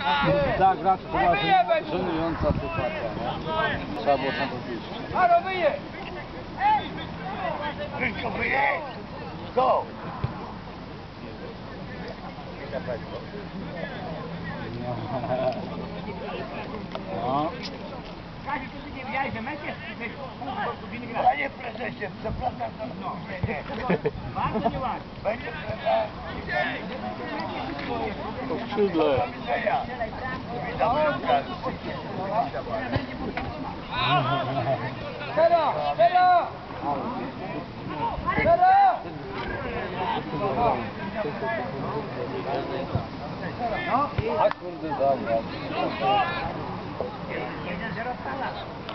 Tak, raczej to była żenująca sytuacja, nie? Trzeba było tam wyjść. Haro, wyje! Wszystko wyje! Go! No. Panie prezesie, przepraszam za spóźnienie. Bardzo nieładnie. Będzie prezes. To w skrzydle. Do widzenia. Witamy Łukasz. Teraz! Teraz! Teraz! A kurde, dobra. 1-0 stala.